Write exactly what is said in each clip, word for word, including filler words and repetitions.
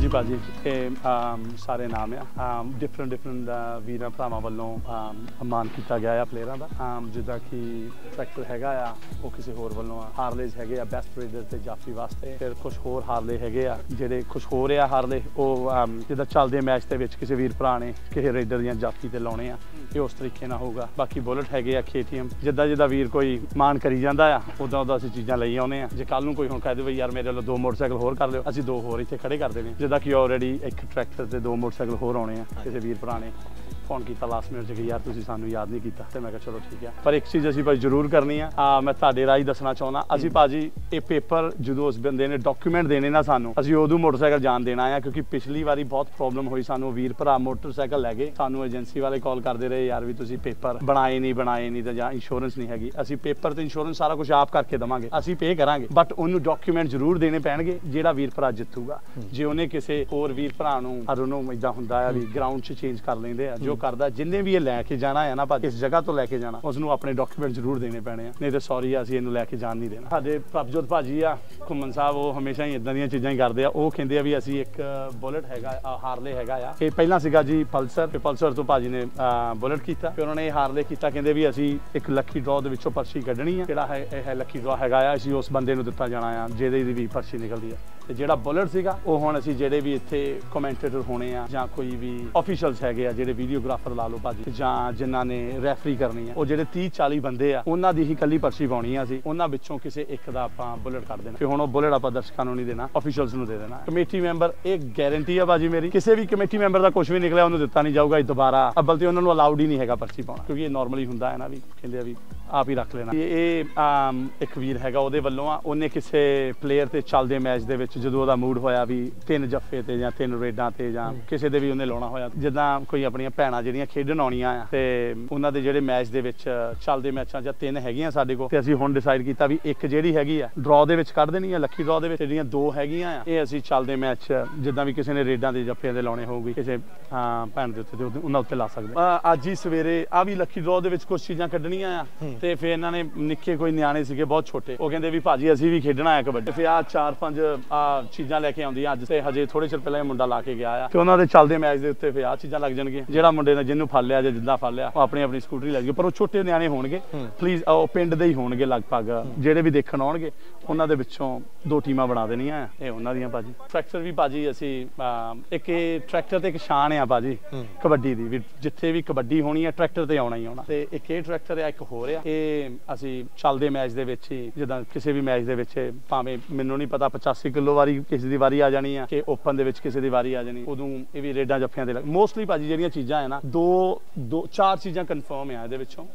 ਹਾਂਜੀ ਭਾਜੀ ਇਹ ਸਾਰੇ ਨਾਮ ਆ ਡਿਫਰੈਂਟ ਡਿਫਰੈਂਟ ਵੀਰਾਂ ਭਰਾਵਾਂ ਵੱਲੋਂ ਮਾਨ ਕੀਤਾ ਗਿਆ ਆ ਪਲੇਅਰਾਂ ਦਾ ਜਿੱਦਾਂ ਕਿ ਟਰੈਕਟਰ ਹੈਗਾ ਆ ਉਹ ਕਿਸੇ ਹੋਰ ਵੱਲੋਂ ਆ ਹਾਰਲੇਜ਼ ਹੈਗੇ ਆ ਬੈਸਟ ਰੇਡਰ ਤੇ ਜਾਫੀ ਵਾਸਤੇ ਫਿਰ ਕੁਝ ਹੋਰ ਹਾਰਲੇ ਹੈਗੇ ਆ ਜਿਹੜੇ ਕੁਝ ਹੋਰ ਆ ਹਾਰਲੇ ਉਹ ਜਿੱਦਾਂ ਚੱਲਦੇ ਮੈਚ ਦੇ ਵਿੱਚ ਕਿਸੇ ਵੀਰ ਭਰਾ ਨੇ ਕਿਸੇ ਰੇਡਰ ਦੀਆਂ ਜਾਫੀ ਤੇ ਲਾਉਣੇ ਆ ਇਹ ਉਸ ਤਰੀਕੇ ਨਾਲ ਹੋਊਗਾ ਬਾਕੀ ਬੁਲਟ ਹੈਗੇ ਆ ਕੇਟੀਐਮ ਜਿੱਦਾਂ ਜਿੱਦਾਂ ਵੀਰ ਕੋਈ ਮਾਨ ਕਰੀ ਜਾਂਦਾ ਆ ਉਦਾਂ ਉਦਾਂ ਅਸੀਂ ਚੀਜ਼ਾਂ ਲਈ ਆਉਂਦੇ ਆ ਜੇ ਕੱਲ ਨੂੰ ਕੋਈ ਹੁਣ ਕਹਿ ਦੇਵੇ ਯਾਰ ਮੇਰੇ ਵੱਲੋਂ ਦੋ ਮੋਟਰਸਾਈਕਲ ਹੋਰ ਕਰ ਲਿਓ ਅਸੀਂ ਦੋ ਹੋਰ ਇੱਥੇ ਖੜੇ ਕਰ ਦੇਣੇ ਜਿੱਦਾਂ ਕਿ ਆਲਰੇਡੀ ਇੱਕ ਟਰੈਕਟਰ ਤੇ ਦੋ ਮੋਟਰਸਾਈਕਲ ਹੋਰ ਆਉਣੇ ਆ ਕਿਸੇ ਵੀਰ ਭਰਾ ਨੇ ਫੋਨ ਕੀਤਾ ਲਾਸਟ ਮਿੰਟ 'ਚ ਕਿ ਯਾਰ ਤੁਸੀਂ ਸਾਨੂੰ ਯਾਦ ਨਹੀਂ ਕੀਤਾ ਤੇ ਮੈਂ ਕਿਹਾ ਚਲੋ ਠੀਕ ਆ ਪਰ ਇੱਕ ਚੀਜ਼ ਅਸੀਂ ਭਾਈ ਜ਼ਰੂਰ ਕਰਨੀ ਆ ਮੈਂ ਤੁਹਾਡੇ ਰਾਹੀਂ ਦੱਸਣਾ ਚਾਹੁੰਦਾ ਅਸੀਂ ਭਾਜੀ ਇਹ ਪੇਪਰ ਜਦੋਂ ਉਸ ਬੰਦੇ ਨੇ ਡਾਕੂਮੈਂਟ ਦੇਣੇ ਨਾ ਸਾਨੂੰ ਅਸੀਂ ਉਦੋਂ ਮੋਟਰਸਾਈਕਲ ਜਾਣ ਦੇਣਾ ਆ ਕਿਉਂਕਿ ਪਿਛਲੀ ਵਾਰੀ ਬਹੁਤ ਪ੍ਰੋਬਲਮ ਹੋਈ ਸਾਨੂੰ ਵੀਰ ਭਰਾ ਮੋਟਰਸਾਈਕਲ ਲੈ ਗਏ ਸਾਨੂੰ ਏਜੰਸੀ ਵਾਲੇ ਕਾਲ ਕਰਦੇ ਰਹੇ ਯਾਰ ਵੀ ਤੁਸੀਂ ਪੇਪਰ ਬਣਾਏ ਨਹੀਂ ਬਣਾਏ ਨਹੀਂ ਤਾਂ ਜਾਂ ਇੰਸ਼ੋਰੈਂਸ ਨਹੀਂ ਹੈਗੀ ਅਸੀਂ ਪੇਪਰ ਤੇ ਇੰਸ਼ੋਰੈਂਸ ਸਾਰਾ ਕੁਝ ਆਪ ਕਰਕੇ ਦੇਵਾਂਗੇ ਅਸੀਂ ਪੇ ਕਰਾਂਗੇ ਬਟ ਉਹਨੂੰ ਡਾਕੂਮੈਂਟ ਜ਼ਰੂਰ ਦੇਣੇ ਪੈਣਗੇ ਜਿਹੜਾ ਵੀਰ ਭਰਾ ਜਿੱਤੂਗਾ ਜੇ ਉਹਨੇ ਕਿਸੇ ਹੋਰ ਵੀਰ ਭਰਾ ਨੂੰ ਅਰਨੋਂ ਇਦਾਂ ਹੁੰਦਾ ਆ ਵੀ ਗਰਾਊਂਡ 'ਚ ਚੇਂਜ ਕਰ ਲੈਂਦੇ ਆ ਜੋ ਕਰਦਾ ਜਿੰਨੇ ਵੀ ਇਹ ਲੈ ਕੇ ਜਾਣਾ ਹੈ ਨਾ ਭਾਜੀ ਇਸ ਜਗ੍ਹਾ ਤੋਂ ਲੈ ਕੇ ਜਾਣਾ ਉਸ ਨੂੰ ਆਪਣੇ ਡਾਕੂਮੈਂਟ ਜ਼ਰੂਰ ਦੇਣੇ ਪੈਣੇ ਆ ਨਹੀਂ ਤਾਂ ਸੌਰੀ ਅਸੀਂ ਇਹਨੂੰ ਲੈ ਕੇ ਜਾਣ ਨਹੀਂ ਦੇਣਾ ਸਾਡੇ ਪ੍ਰਭਜੋਤ ਭਾਜੀ ਆ ਘੁੰਮਣ ਸਾਹਿਬ ਉਹ ਹਮੇਸ਼ਾ ਹੀ ਇਦਾਂ ਦੀਆਂ ਚੀਜ਼ਾਂ ਹੀ ਕਰਦੇ ਆ ਉਹ ਕਹਿੰਦੇ ਆ ਵੀ ਅਸੀਂ ਇੱਕ ਬੁਲਟ ਹੈਗਾ ਹਾਰਲੇ ਹੈਗਾ ਆ ਇਹ ਪਹਿਲਾਂ ਸੀਗਾ ਜੀ ਪਲਸਰ ਤੇ ਪਲਸਰ ਤੋਂ ਭਾਜੀ ਨੇ ਬੁਲਟ ਕੀਤਾ ਫਿਰ ਉਹਨਾਂ ਨੇ ਹਾਰਲੇ ਕੀਤਾ ਕਹਿੰਦੇ ਵੀ ਅਸੀਂ ਇੱਕ ਲੱਕੀ ਡਰਾਅ ਦੇ ਵਿੱਚੋਂ ਪਰਚੀ ਕੱਢਣੀ ਆ ਜਿਹੜਾ ਹੈ ਇਹ ਲੱਕੀ ਡਰਾਅ ਹੈਗਾ ਆ ਅਸੀਂ ਉਸ ਬੰਦੇ ਨੂੰ ਦਿੱਤਾ ਜਾਣਾ ਆ ਜਿਹਦੇ ਦੀ ਵੀ ਪਰਚੀ ਨਿਕਲਦੀ ਆ ਤੇ ਜਿਹੜਾ ਬੁਲਟ ਸੀਗਾ ਉਹ ਹੁਣ ਅਸੀਂ ਜਿਹੜੇ ਵੀ ਇੱਥੇ ਕਮੈਂਟੇਟਰ ਹੋਣੇ ਆ ਜਾਂ ਕੋਈ ਵੀ ਆਫੀਸ਼ੀਅਲਸ ਹੈਗੇ ਆ ਜਿਹੜੇ ਵੀਡੀਓਗ੍ਰਾਫਰ ਲਾ ਲਓ ਭਾਜੀ ਜਾਂ ਜਿਨ੍ਹਾਂ ਨੇ ਰੈਫਰੀ ਕਰਨੀ ਆ ਉਹ ਜਿਹੜੇ ਤੀਹ ਚਾਲੀ ਬੰਦੇ ਆ ਉਹਨਾਂ ਦੀ ਹੀ ਕੱਲੀ ਪਰਚੀ ਪਾਉਣੀ ਆ ਸੀ ਉਹਨਾਂ ਵਿੱਚੋਂ ਕਿਸੇ ਇੱਕ ਦਾ ਆਪਾਂ ਬੁਲਟ ਕੱਢ ਦੇਣਾ ਤੇ ਹੁਣ ਉਹ ਬੁਲਟ ਆਪਾਂ ਦਰਸ਼ਕਾਂ ਨੂੰ ਨਹੀਂ ਦੇਣਾ ਆਫੀਸ਼ੀਅਲਸ ਨੂੰ ਦੇ ਦੇਣਾ ਕਮੇਟੀ ਮੈਂਬਰ ਇਹ ਗਾਰੰਟੀ ਆ ਭਾਜੀ ਮੇਰੀ ਕਿਸੇ ਵੀ ਕਮੇਟੀ ਮੈਂਬਰ ਦਾ ਕੁਝ ਵੀ ਨਿਕਲਿਆ ਉਹਨੂੰ ਦਿੱਤਾ ਨਹੀਂ ਜਾਊਗਾ ਦੁਬਾਰਾ ਅੱਬਲ ਤੇ ਉਹਨਾਂ ਨੂੰ ਅਲਾਉਡ ਹੀ ਨਹੀਂ ਹੈਗਾ ਪਰਚੀ ਪਾਉਣਾ ਕਿਉਂਕਿ ਇਹ ਨਾਰਮਲੀ ਹੁੰਦਾ ਹੈ ਨਾ ਵੀ ਕਹਿੰਦੇ ਆ ਵੀ ਆਪ ਹੀ ਰੱਖ ਲੈਣਾ ਇਹ ਇੱਕ ਵੀਰ ਹੈਗਾ ਉਹਦੇ ਵੱਲੋਂ ਆ ਉਹਨੇ ਕਿਸੇ ਪਲੇਅਰ ਤੇ ਚੱਲਦੇ ਮੈਚ ਦੇ ਵਿੱਚ ਜਦੋਂ ਉਹਦਾ ਮੂਡ ਹੋਇਆ ਵੀ ਤਿੰਨ ਜੱਫੇ ਤੇ ਜਾਂ ਤਿੰਨ ਰੇਡਾਂ ਤੇ ਜਾਂ ਕਿਸੇ ਦੇ ਵੀ ਉਹਨੇ ਲਾਉਣਾ ਹੋਇਆ ਜਿੱਦਾਂ ਕੋਈ ਆਪਣੀਆਂ ਭੈਣਾਂ ਜਿਹੜੀਆਂ ਖੇਡਣ ਆਉਣੀਆਂ ਆ ਤੇ ਉਹਨਾਂ ਦੇ ਜਿਹੜੇ ਮੈਚ ਦੇ ਵਿੱਚ ਚੱਲਦੇ ਮੈਚਾਂ ਜਾਂ ਤਿੰਨ ਹੈਗੀਆਂ ਸਾਡੇ ਕੋਲ ਤੇ ਅਸੀਂ ਹੁਣ ਡਿਸਾਈਡ ਕੀਤਾ ਵੀ ਇੱਕ ਜਿਹੜੀ ਹੈਗੀ ਆ ਡਰਾਅ ਦੇ ਵਿੱਚ ਕੱਢ ਦੇਣੀ ਆ ਲੱਕੀ ਡਰਾਅ ਦੇ ਵਿੱਚ ਜਿਹੜੀਆਂ ਦੋ ਹੈਗੀਆਂ ਆ ਇਹ ਅਸੀਂ ਚੱਲਦੇ ਮੈਚ ਜਿੱਦਾਂ ਵੀ ਕਿਸੇ ਨੇ ਰੇਡਾਂ ਦੇ ਜੱਫਿਆਂ ਦੇ ਲਾਉਣੇ ਹੋਊਗੀ ਕਿਸੇ ਭੈਣ ਦੇ ਉੱਤੇ ਤੇ ਉਹਨਾਂ ਉੱਤੇ ਲਾ ਸਕਦੇ ਅੱਜ ਹੀ ਸਵੇਰੇ ਆ ਵੀ ਲੱਕੀ ਡਰਾਅ ਦੇ ਵਿੱਚ ਕੁਝ ਚੀਜ਼ਾਂ ਕੱਢਣੀਆਂ ਆ ਤੇ ਫਿਰ ਇਹਨਾਂ ਨੇ ਨਿੱਕੇ ਕੋਈ ਨਿਆਣੇ ਸੀਗੇ ਬਹੁਤ ਛੋਟੇ ਉਹ ਕਹਿੰਦੇ ਵੀ ਭਾਜੀ ਅਸੀਂ ਵੀ ਖੇਡਣਾ ਆ ਕਬੱਡੀ ਫਿਰ ਆ ਚਾਰ ਪੰਜ ਆ ਚੀਜ਼ਾਂ ਲੈ ਕੇ ਆਉਂਦੀਆਂ ਅੱਜ ਤੇ ਹਜੇ ਥੋੜੇ ਚਿਰ ਪਹਿਲਾਂ ਇਹ ਮੁੰਡਾ ਲਾ ਕੇ ਗਿਆ ਆ ਤੇ ਉਹਨਾਂ ਦੇ ਚੱਲਦੇ ਮੈਚ ਦੇ ਉੱਤੇ ਫਿਰ ਆ ਚੀਜ਼ਾਂ ਲੱਗ ਜਾਣਗੀਆਂ ਜਿਹੜਾ ਮੁੰਡੇ ਨੇ ਜਿਹਨੂੰ ਫੜ ਲਿਆ ਜਾਂ ਜਿੱਦਾਂ ਫੜ ਲਿਆ ਉਹ ਆਪਣੀ ਆਪਣੀ ਸਕੂਟਰੀ ਲੈ ਜਾਊ ਪਰ ਉਹ ਛੋਟੇ ਨਿਆਣੇ ਹੋਣਗੇ ਪਲੀਜ਼ ਉਹ ਪਿੰਡ ਦੇ ਹੀ ਹੋਣਗੇ ਲਗਭਗ ਜਿਹੜੇ ਵੀ ਦੇਖਣ ਆਉਣਗੇ ਉਹਨਾਂ ਦੇ ਵਿੱਚੋਂ ਦੋ ਟੀਮਾਂ ਬਣਾ ਦੇਣੀਆਂ ਆ ਇਹ ਉਹਨਾਂ ਦੀਆਂ ਭਾਜੀ ਟਰੈਕਟਰ ਵੀ ਭਾਜੀ ਅਸੀਂ ਇੱਕ ਇਹ ਟਰੈਕਟਰ ਤੇ ਇੱਕ ਸ਼ਾਨ ਆ ਭਾਜੀ ਕਬੱਡੀ ਦੀ ਵੀ ਜਿੱਥੇ ਵੀ ਕਬੱਡੀ ਹੋਣੀ ਆ ਟਰੈਕਟਰ ਤੇ ਆਉਣਾ ਹੀ ਆਉਣਾ ਤੇ ਇੱਕ ਇਹ ਟਰੈਕਟਰ ਆ ਇੱਕ ਹੋਰ ਆ ਇਹ ਅਸੀਂ ਚੱਲਦੇ ਮੈਚ ਦੇ ਵਿੱਚ ਹੀ ਜਿੱਦਾਂ ਕਿਸੇ ਵੀ ਮੈਚ ਦੇ ਵਿੱਚ ਭਾਵੇਂ ਮੈਨੂੰ ਨਹੀਂ ਪਤਾ ਪਚਾਸੀ ਕਿਲੋ ਵਾਰੀ ਕਿਸੇ ਦੀ ਵਾਰੀ ਆ ਜਾਣੀ ਆ ਕਿ ਓਪਨ ਦੇ ਵਿੱਚ ਕਿਸੇ ਦੀ ਵਾਰੀ ਆ ਜਾਣੀ ਉਦੋਂ ਇਹ ਵੀ ਰੇਡਾਂ ਜੱਫਿਆਂ ਦੇ ਮੋਸਟਲੀ ਭਾਜੀ ਜਿਹੜੀਆਂ ਚੀਜ਼ਾਂ ਆ ਨਾ ਦੋ ਦੋ ਚਾਰ ਚੀਜ਼ਾਂ ਕਨਫਰਮ ਆ ਇਹਦੇ ਵਿੱਚੋਂ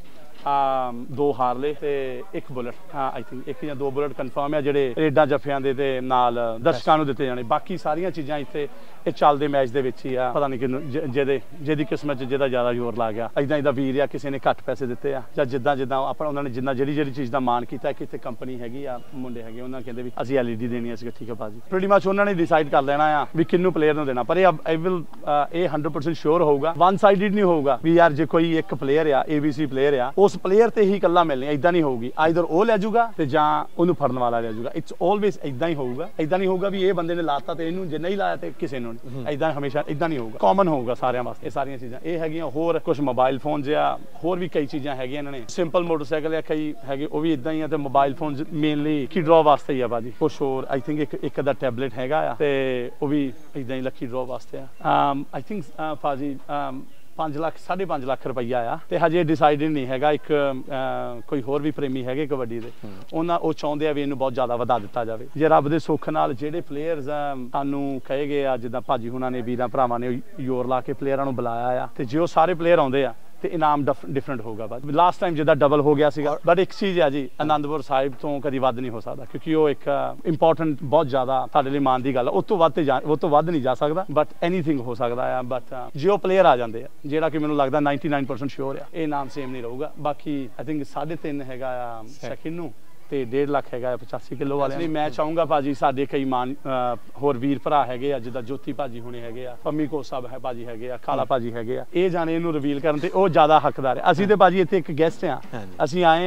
ਦੋ ਹਾਰਲੇ ਤੇ ਇੱਕ ਬੁਲਟ ਹਾਂ ਆਈ ਥਿੰਕ ਇੱਕ ਜਾਂ ਦੋ ਬੁਲਟ ਕਨਫਰਮ ਆ ਜਿਹੜੇ ਰੇਡਾਂ ਜੱਫਿਆਂ ਦੇ ਤੇ ਨਾਲ ਦਰਸ਼ਕਾਂ ਨੂੰ ਦਿੱਤੇ ਜਾਣੇ ਬਾਕੀ ਸਾਰੀਆਂ ਚੀਜ਼ਾਂ ਇੱਥੇ ਇਹ ਚੱਲਦੇ ਮੈਚ ਦੇ ਵਿੱਚ ਹੀ ਆ ਪਤਾ ਨਹੀਂ ਕਿਹਨੂੰ ਜਿਹਦੇ ਜਿਹਦੀ ਕਿਸਮਤ 'ਚ ਜਿਹਦਾ ਜ਼ਿਆਦਾ ਜ਼ੋਰ ਲਾ ਗਿਆ ਏਦਾਂ ਏਦਾਂ ਵੀਰ ਆ ਕਿਸੇ ਨੇ ਘੱਟ ਪੈਸੇ ਦਿੱਤੇ ਆ ਜਾਂ ਜਿੱਦਾਂ ਜਿੱਦਾਂ ਆਪਣਾ ਉਹਨਾਂ ਨੇ ਜਿੰਨਾ ਜਿਹੜੀ ਜਿਹੜੀ ਚੀਜ਼ ਦਾ ਮਾਣ ਕੀਤਾ ਕਿ ਇੱਥੇ ਕੰਪਨੀ ਹੈਗੀ ਆ ਮੁੰਡੇ ਹੈਗੇ ਉਹਨਾਂ ਕਹਿੰਦੇ ਵੀ ਅਸੀਂ ਐਲ ਈ ਡੀ ਦੇਣੀ ਆ ਅਸੀਂ ਠੀਕ ਆ ਭਾਜੀ ਪ੍ਰੀਟੀ ਮੱਚ ਉਹਨਾਂ ਨੇ ਡਿਸਾਈਡ ਕਰ ਲੈਣਾ ਆ ਵੀ ਕਿੰਨੂੰ ਪਲੇਅਰ ਨੂੰ ਦੇਣਾ ਪਰ ਇਹ ਆਈ ਵਿਲ ਇਹ ਹੰਡਰਡ ਪਰਸੈਂਟ ਸ਼ੋਰ ਹੋਊਗਾ ਵਨ ਸਾਈਡਡ ਨਹੀਂ ਹੋਊਗਾ ਵੀ ਯਾਰ ਜੇ ਕੋਈ ਇੱਕ ਪਲੇਅਰ ਆ ਏ ਬੀ ਸੀ ਪਲੇਅਰ ਆ ਉਸ ਪਲੇਅਰ ਤੇ ਹੀ ਇਕੱਲਾ ਮਿਲਣੀ ਏਦਾਂ ਨਹੀਂ ਹੋਊਗੀ ਆਈਦਰ ਉਹ ਲੈ ਜਾਊਗਾ ਤੇ ਜਾਂ ਉਹਨੂੰ ਫੜਨ ਵਾਲਾ ਲੈ ਜਾਊਗਾ ਇਟਸ ਆਲਵੇਜ਼ ਏਦਾਂ ਹੀ ਹੋਊਗਾ ਏਦਾਂ ਨਹੀਂ ਹੋਊਗਾ ਵੀ ਇਹ ਬੰਦੇ ਨੇ ਲਾਤਾ ਤੇ ਇਹਨੂੰ ਜੇ ਨਹੀਂ ਲਾਇਆ ਤੇ ਕਿਸੇ ਨੂੰ ਨਹੀਂ ਏਦਾਂ ਹਮੇਸ਼ਾ ਏਦਾਂ ਨਹੀਂ ਹੋਊਗਾ ਕਾਮਨ ਹੋਊਗਾ ਸਾਰਿਆਂ ਵਾਸਤੇ ਇਹ ਸਾਰੀਆਂ ਚੀਜ਼ਾਂ ਇਹ ਹੈਗੀਆਂ ਹੋਰ ਕੁਝ ਮੋਬਾਈਲ ਫੋਨ ਜਾਂ ਹੋਰ ਵੀ ਕਈ ਚੀਜ਼ਾਂ ਹੈਗੀਆਂ ਇਹਨਾਂ ਨੇ ਸਿੰਪਲ ਮੋਟਰਸਾਈਕਲ ਆ ਕਈ ਹੈਗੇ ਉਹ ਵੀ ਏਦਾਂ ਹੀ ਆ ਤੇ ਮੋਬਾਈਲ ਫੋਨ ਮੇਨਲੀ ਕੀ ਡਰਾਅ ਵਾਸਤੇ ਹੀ ਆ ਬਾਜੀ ਕੁਛ ਹੋਰ ਆਈ ਥਿੰਕ ਇੱਕ ਇੱਕ ਦਾ ਟੈਬਲੇਟ ਹੈਗਾ ਆ ਤੇ ਉਹ ਵੀ ਏਦਾਂ ਹੀ ਲੱਕੀ ਡਰਾਅ ਵਾਸਤੇ ਆ ਆਈ ਥਿੰਕ ਭਾਜੀ ਪੰਜ ਲੱਖ ਸਾਢੇ ਪੰਜ ਲੱਖ ਰੁਪਈਆ ਆ ਤੇ ਹਜੇ ਡਿਸਾਈਡਡ ਨਹੀਂ ਹੈਗਾ ਇੱਕ ਕੋਈ ਹੋਰ ਵੀ ਪ੍ਰੇਮੀ ਹੈਗੇ ਕਬੱਡੀ ਦੇ ਉਹਨਾਂ ਉਹ ਚਾਹੁੰਦੇ ਆ ਵੀ ਇਹਨੂੰ ਬਹੁਤ ਜ਼ਿਆਦਾ ਵਧਾ ਦਿੱਤਾ ਜਾਵੇ ਜੇ ਰੱਬ ਦੇ ਸੁੱਖ ਨਾਲ ਜਿਹੜੇ ਪਲੇਅਰਸ ਸਾਨੂੰ ਕਹੇ ਗਏ ਆ ਜਿੱਦਾਂ ਭਾਜੀ ਹੁਣਾਂ ਨੇ ਵੀਰਾਂ ਭਰਾਵਾਂ ਨੇ ਜ਼ੋਰ ਲਾ ਕੇ ਪਲੇਅਰਾਂ ਨੂੰ ਬੁਲਾਇਆ ਆ ਤੇ ਜੇ ਉਹ ਸਾਰੇ ਪਲੇਅਰ ਆਉਂਦੇ ਆ ਤੇ ਇਨਾਮ ਡਿਫਰੈਂਟ ਹੋਊਗਾ ਬਸ ਲਾਸਟ ਟਾਈਮ ਜਿੱਦਾਂ ਡਬਲ ਹੋ ਗਿਆ ਸੀਗਾ ਬਟ ਇੱਕ ਚੀਜ਼ ਆ ਜੀ ਅਨੰਦਪੁਰ ਸਾਹਿਬ ਤੋਂ ਕਦੀ ਵੱਧ ਨਹੀਂ ਹੋ ਸਕਦਾ ਕਿਉਂਕਿ ਉਹ ਇੱਕ ਇੰਪੋਰਟੈਂਟ ਬਹੁਤ ਜ਼ਿਆਦਾ ਸਾਡੇ ਲਈ ਮਾਣ ਦੀ ਗੱਲ ਆ ਉਹ ਤੋਂ ਵੱਧ ਤੇ ਉਹ ਤੋਂ ਵੱਧ ਨਹੀਂ ਜਾ ਸਕਦਾ ਬਟ ਐਨੀਥਿੰਗ ਹੋ ਸਕਦਾ ਆ ਬਟ ਜੇ ਉਹ ਪਲੇਅਰ ਆ ਜਾਂਦੇ ਆ ਜਿਹੜਾ ਕਿ ਮੈਨੂੰ ਲੱਗਦਾ ਨਾਈਨਟੀ ਨਾਈਨ ਪਰਸੈਂਟ ਸ਼ੋਰ ਆ ਇਹ ਨਾਮ ਸੇਮ ਨਹੀਂ ਰਹੂਗਾ ਬਾਕੀ ਆਈ ਥਿੰਕ ਸਾਢੇ ਤਿੰਨ ਹੈਗਾ ਆ ਸੈਕਿੰਡ ਨੂੰ ਤੇ ਡੇਢ ਲੱਖ ਹੈਗਾ ਪਚਾਸੀ ਕਿਲੋ ਵਾਲੇ ਲਈ ਮੈਂ ਚਾਹੂੰਗਾ ਭਾਜੀ ਸਾਡੇ ਕਈ ਮਾਨ ਹੋਰ ਵੀਰ ਭਰਾ ਹੈਗੇ ਆ ਜਿੱਦਾਂ ਜੋਤੀ ਭਾਜੀ ਹੁਣੇ ਹੈਗੇ ਆ ਪੰਮੀ ਕੋ ਸਾਹਿਬ ਹੈ ਭਾਜੀ ਹੈਗੇ ਆ ਖਾਲਾ ਭਾਜੀ ਹੈਗੇ ਆ ਇਹ ਜਾਣੇ ਇਹਨੂੰ ਰਿਵੀਲ ਕਰਨ ਤੇ ਉਹ ਜ਼ਿਆਦਾ ਹੱਕਦਾਰ ਹੈ ਅਸੀਂ ਤੇ ਭਾਜੀ ਇੱਥੇ ਇੱਕ ਗੈਸਟ ਆ ਅਸੀਂ ਆਏ ਆ